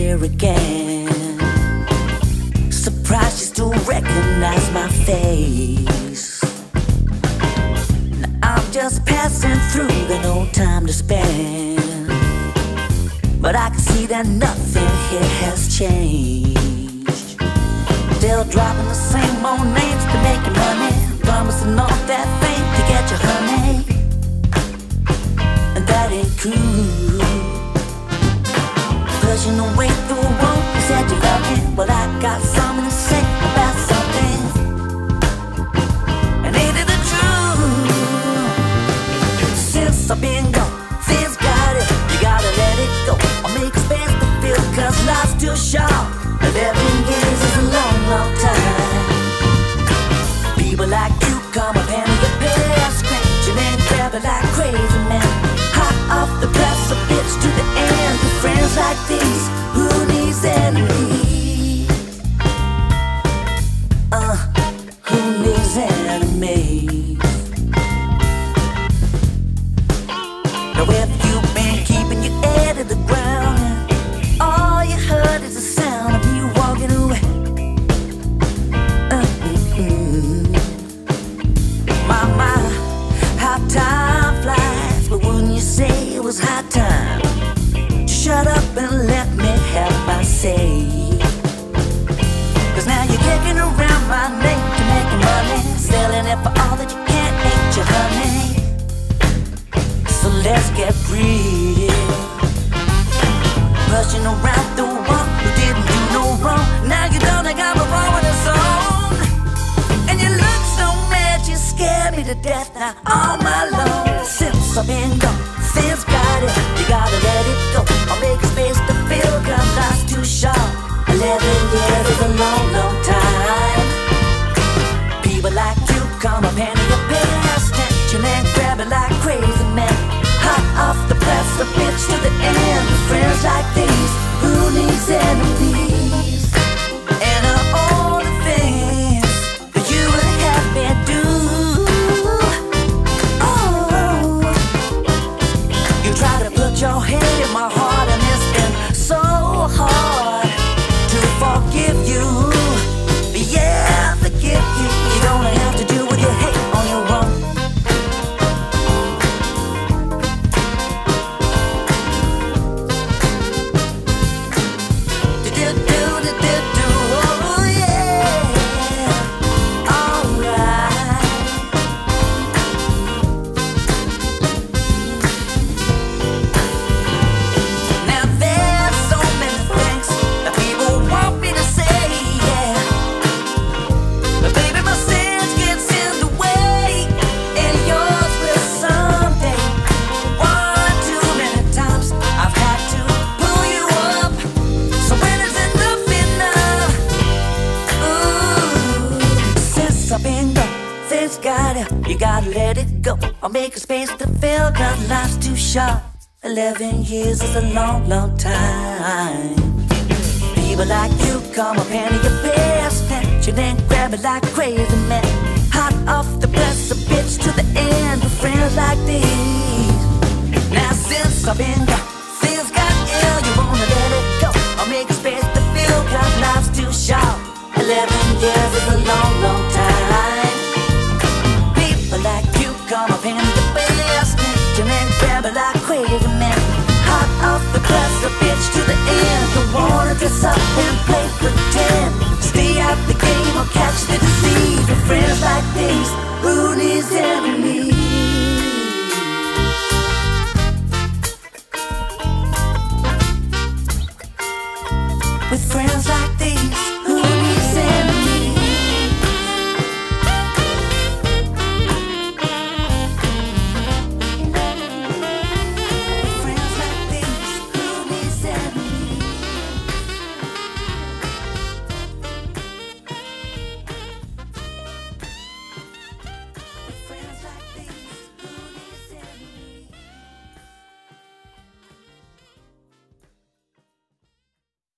here again. Surprised you still recognize my face. Now I'm just passing through, got no time to spend. But I can see that nothing here has changed. Still dropping the same old names to make you money, promising all that fame to get you honey. And that ain't cool. Pushing away the road, you said you love me. Well, I got something to say about something. And ain't it the truth? Since I've been gone, things got it. You gotta let it go or make space to feel, cause life's too short. 11 years is a long, long time. People like you come up and you pay, scratching and grabbing like crazy men. Hot off the press, a bitch to the end. With friends like these, who needs enemies? Who needs enemies? Now if you've been keeping your ear to the ground, all you heard is the sound of me walking away. My, how time flies, but wouldn't you say it was high time? Shut up and let me have my say. Cause now you're kicking around my name to make money, selling it for all that you can't, ain't you honey? So let's get real. Rushing around the one who didn't do no wrong. Now you don't think I'm wrong with a song. And you look so mad, you scare me to death now all my long. Since I've been gone, things got it. You gotta let it go or make space to feel, cause life's too short. 11 years is a long, long time. People like you come up and you pay attention and grab it like crazy men. Hot off the press, a bitch to the end. With friends like these, who needs enemies? And all the things that you would have me do. Oh, you try to put your head in my heart, and it's been so hard to forgive you. Yeah, forgive you. You don't have to do what you hate on your own. Oh yeah, alright. Now there's so many things that people want me to say, yeah. But baby, my sins gets in the way, and yours will someday. One too many times I've had to pull you up. So when is enough enough? Ooh, since I've been gone, things got it. You gotta let it go or make a space to fill, cause life's too short. 11 years is a long, long time. People like you come up and you pay attention and grab it like crazy men. Hot off the press, a bitch to the end. With friends like these. Now since I've been gone, things got ill. You wanna let it go or make a space to fill, cause life's too short. 11 years is a long, long time. People like you come up and you pay attention and grab it like crazy men. Hot off the press, a bitch to the end. Don't wanna dress up and play pretend. Stay out the game or catch the disease. With friends like these, who needs enemies?